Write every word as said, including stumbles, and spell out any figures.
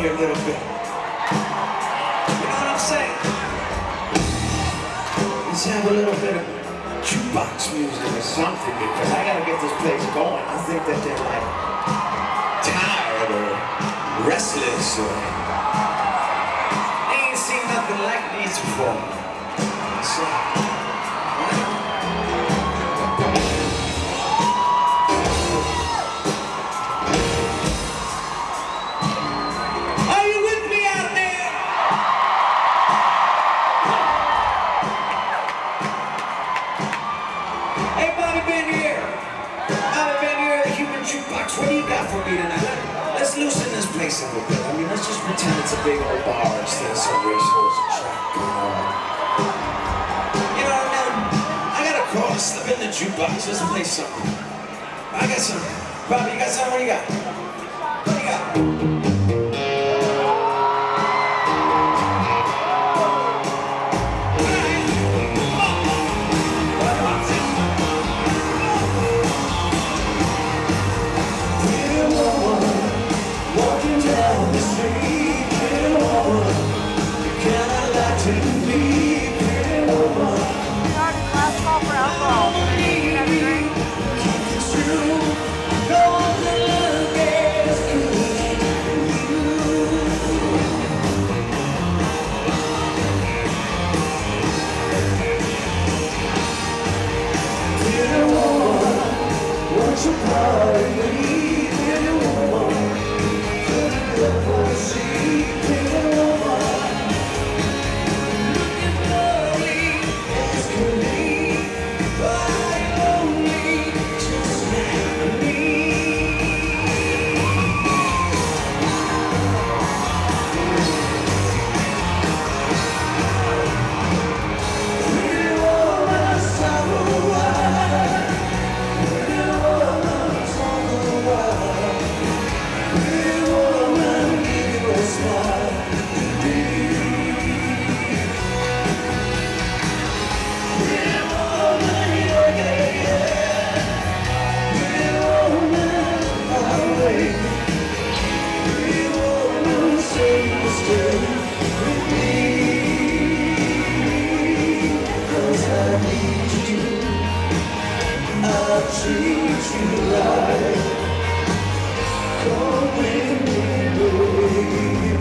here a little bit. You know what I'm saying? Let's have a little bit of jukebox music or something, because I gotta get this place going. I think that they're like tired or restless or they ain't seen nothing like these before. So, are you with me out there? Hey, Bobby Ben here. Bobby Ben here, the human jukebox. What do you got for me tonight? Let's loosen this place up a bit. I mean, let's just pretend it's a big old bar instead of some racehorse track. You know, man, I got a call to slip in the jukebox. Let's play something. I got some. Bobby, you got something? What do you got? What do you got? Treat you right. Come with me, baby.